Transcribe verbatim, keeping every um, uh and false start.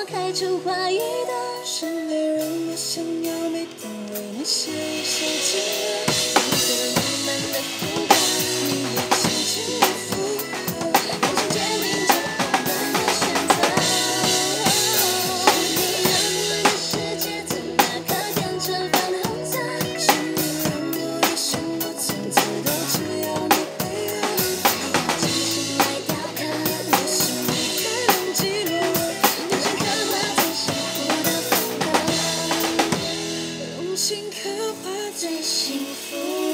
开出怀疑的是你让我想要每天为你写一首情歌，一个浪漫的副歌，你也轻轻的附和，眼神坚定着我们的选择。是你让我的世界从那刻变成粉红色，是你让我一生我从此都只要你配合，精心来雕刻，我是你开朗记录，用心刻画最幸福的风格，用心刻画最幸福。